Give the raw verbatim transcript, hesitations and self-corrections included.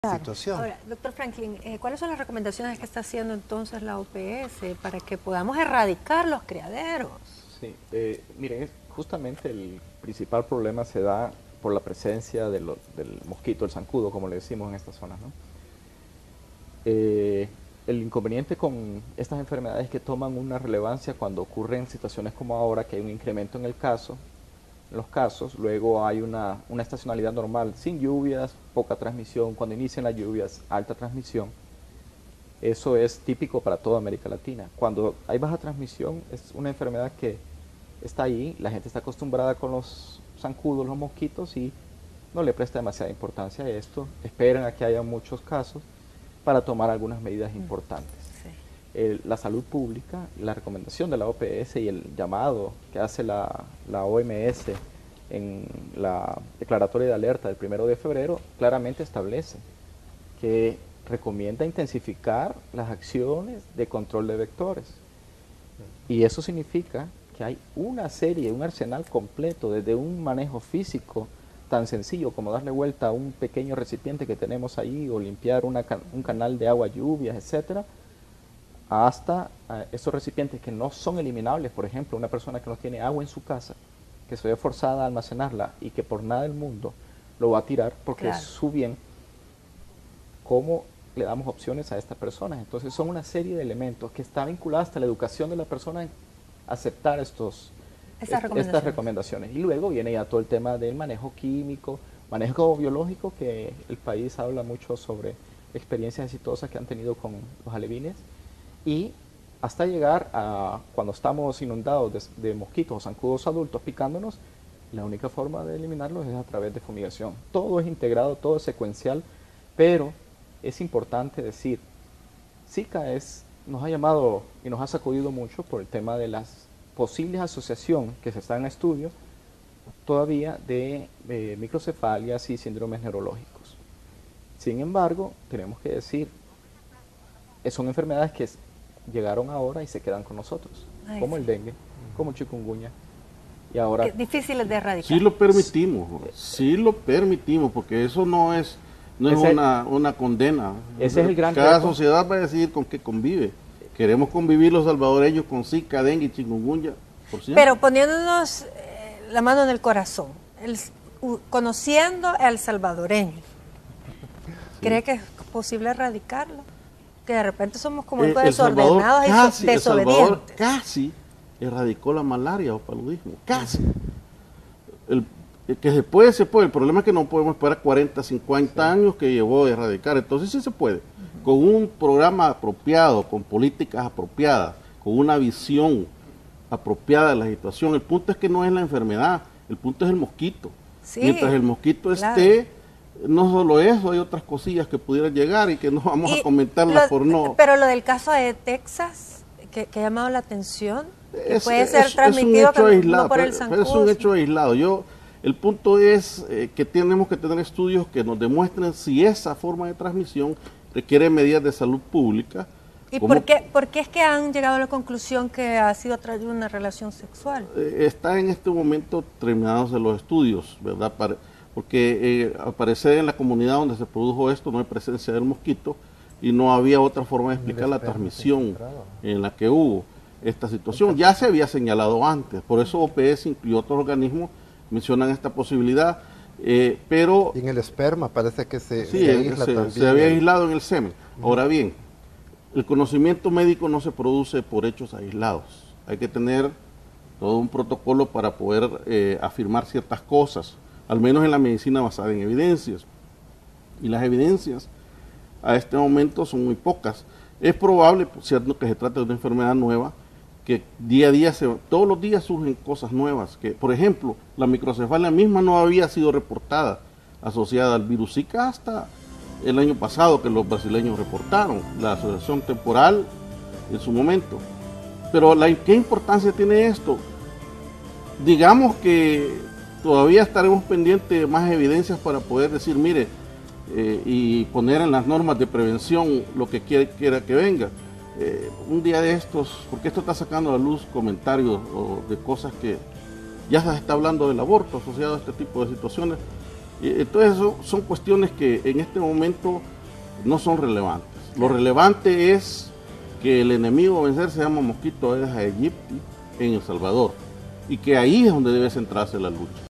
situación. Ahora, doctor Franklin, eh, ¿cuáles son las recomendaciones que está haciendo entonces la O P S para que podamos erradicar los criaderos? Sí, eh, miren, justamente el principal problema se da por la presencia de lo, del mosquito, el zancudo, como le decimos en estas zonas, ¿no? Eh, el inconveniente con estas enfermedades es que toman una relevancia cuando ocurren situaciones como ahora, que hay un incremento en el caso, en los casos, luego hay una, una estacionalidad normal, sin lluvias, poca transmisión, cuando inician las lluvias, alta transmisión. Eso es típico para toda América Latina. Cuando hay baja transmisión, es una enfermedad que está ahí, la gente está acostumbrada con los zancudos, los mosquitos, y no le presta demasiada importancia a esto, esperan a que haya muchos casos para tomar algunas medidas importantes. Sí. El, la salud pública, la recomendación de la O P S y el llamado que hace la, la O M S en la declaratoria de alerta del primero de febrero, claramente establece que recomienda intensificar las acciones de control de vectores. Y eso significa que hay una serie, un arsenal completo, desde un manejo físico tan sencillo como darle vuelta a un pequeño recipiente que tenemos ahí o limpiar una, un canal de agua, lluvias, etcétera, hasta uh, esos recipientes que no son eliminables. Por ejemplo, una persona que no tiene agua en su casa, que se ve forzada a almacenarla y que por nada del mundo lo va a tirar porque claro, es su bien. ¿Cómo le damos opciones a estas personas? Entonces son una serie de elementos que está vinculada hasta la educación de la persona en aceptar estos, estas, est recomendaciones. estas recomendaciones. Y luego viene ya todo el tema del manejo químico, manejo biológico, que el país habla mucho sobre experiencias exitosas que han tenido con los alevines, y hasta llegar a cuando estamos inundados de, de mosquitos o zancudos adultos picándonos, la única forma de eliminarlos es a través de fumigación. Todo es integrado, todo es secuencial, pero es importante decir, Zika es, nos ha llamado y nos ha sacudido mucho por el tema de las posibles asociaciones que se están en estudios todavía de, de microcefalias y síndromes neurológicos. Sin embargo, tenemos que decir, son enfermedades que llegaron ahora y se quedan con nosotros, Ay, como sí. el dengue, como el chikungunya. Y ahora es difícil de erradicar. Sí lo permitimos, sí lo permitimos, porque eso no es, no es ese, una, una condena. Ese es el gran Cada reto. sociedad va a decidir con qué convive. Queremos convivir los salvadoreños con Zika, dengue y chikungunya por siempre. Pero poniéndonos eh, la mano en el corazón, el, uh, conociendo al salvadoreño, sí. ¿cree que es posible erradicarlo? Que de repente somos como eh, desordenados casi, y desobedientes. El Salvador casi erradicó la malaria o paludismo, casi. El, el que se puede, se puede. El problema es que no podemos esperar cuarenta, cincuenta sí. años que llevó a erradicar. Entonces sí se puede. Uh-huh. Con un programa apropiado, con políticas apropiadas, con una visión apropiada de la situación. El punto es que no es la enfermedad, el punto es el mosquito. Sí, mientras el mosquito claro. esté, no solo eso, hay otras cosillas que pudieran llegar y que no vamos y a comentarlas lo, por no... Pero lo del caso de Texas, que, que ha llamado la atención, que es, puede ser es, transmitido es un hecho aislado, no por pero, el zancudo. Pero es un hecho aislado. Yo, el punto es eh, que tenemos que tener estudios que nos demuestren si esa forma de transmisión requiere medidas de salud pública. ¿Y por qué, por qué es que han llegado a la conclusión que ha sido a través de una relación sexual? Eh, está en este momento terminados los estudios, ¿verdad? Para, porque eh, al parecer en la comunidad donde se produjo esto no hay presencia del mosquito y no había otra forma de explicar la transmisión en la que hubo esta situación. Ya se había señalado antes, por eso O P S incluyó otros organismos, mencionan esta posibilidad, eh, pero... Y en el esperma parece que se, sí, se aísla se, también. se había aislado en el semen. Uh-huh. Ahora bien, el conocimiento médico no se produce por hechos aislados. Hay que tener todo un protocolo para poder eh, afirmar ciertas cosas, al menos en la medicina basada en evidencias. Y las evidencias a este momento son muy pocas. Es probable, cierto, que se trate de una enfermedad nueva, que día a día, se, todos los días surgen cosas nuevas. Que, por ejemplo, la microcefalia misma no había sido reportada asociada al virus Zika hasta el año pasado, que los brasileños reportaron, la asociación temporal en su momento. Pero la, ¿qué importancia tiene esto? Digamos que todavía estaremos pendientes de más evidencias para poder decir, mire, eh, y poner en las normas de prevención lo que quiera, quiera que venga. Eh, un día de estos, porque esto está sacando a la luz comentarios o de cosas que ya se está hablando del aborto asociado a este tipo de situaciones. Y entonces son, son cuestiones que en este momento no son relevantes. Lo relevante es que el enemigo a vencer se llama Mosquito Aedes aegypti en El Salvador, y que ahí es donde debe centrarse la lucha.